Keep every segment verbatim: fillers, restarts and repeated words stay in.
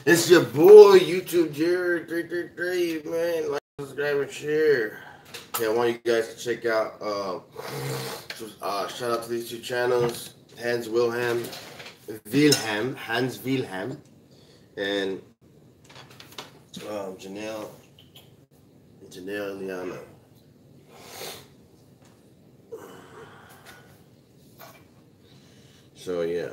It's your boy, YouTube Jared three three three, man. Like, subscribe, and share. Yeah, I want you guys to check out. Uh, uh, shout out to these two channels: Hans Wilhelm, Wilhelm, Hans Wilhelm, and um, Janelle, Janelle Liana. So yeah.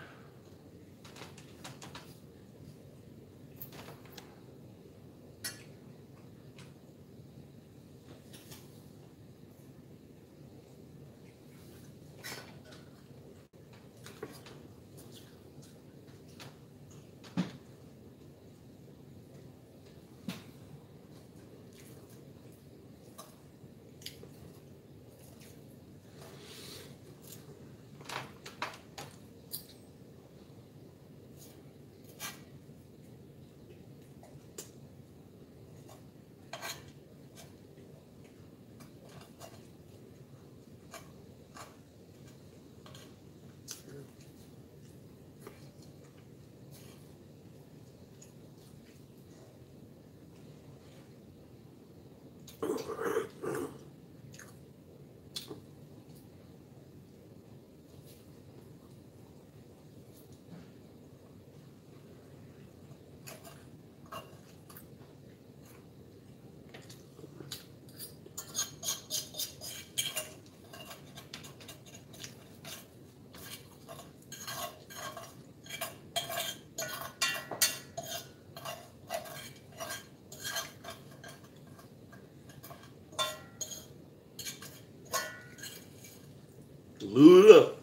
Luda.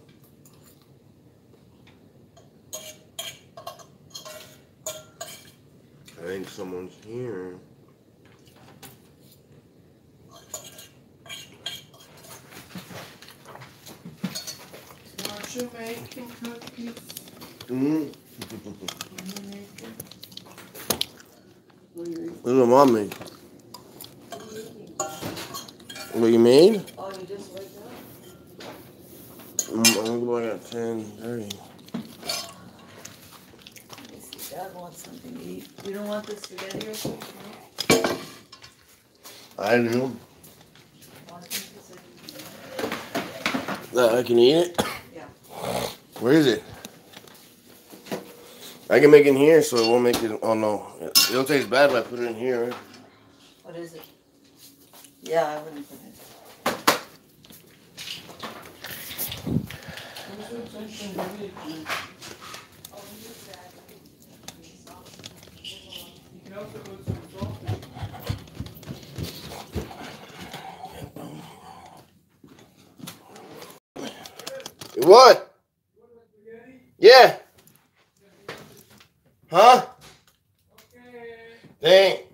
I think someone's here. Aren't you making cookies? Mm-hmm. What are you eating? What did mom make? What you made? Oh, you just wake up? Mm, I'm gonna go back at ten thirty. Dad wants something to eat. You don't want the spaghetti or something? I don't know. Want some That I can eat it? Yeah. Where is it? I can make it in here so it won't make it. Oh no. It'll taste bad if I put it in here. Right? What is it? Yeah, I wouldn't put it. You can also put some salt in it. What? Yeah. Huh? Okay. Thanks.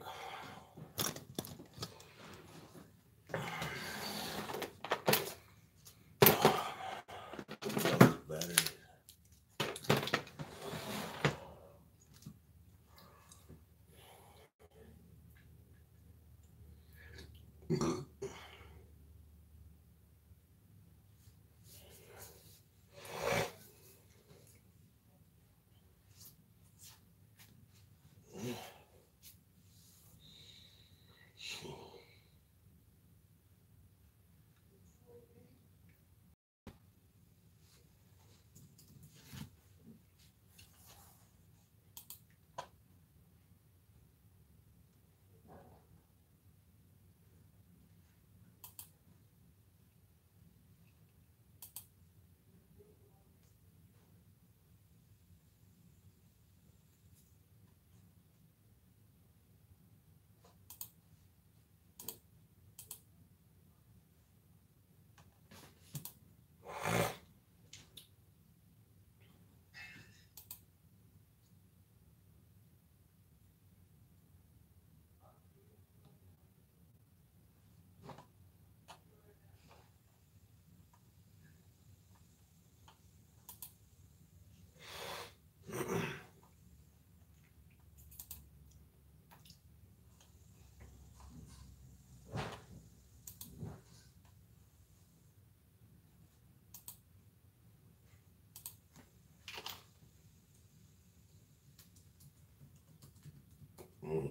Mm.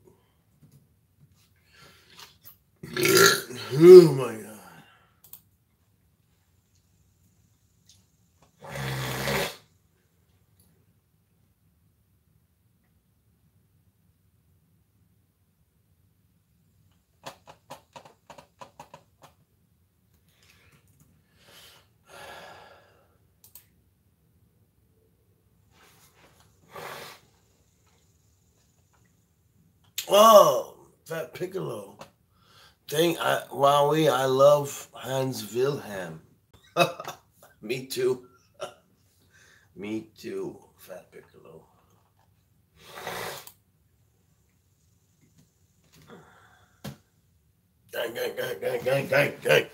Oh my God. Oh, Fat Piccolo. Dang, I, Wowie, I love Hans Wilhelm. Me too. Me too, Fat Piccolo. Gang, gang, gang, gang, gang, gang, gang.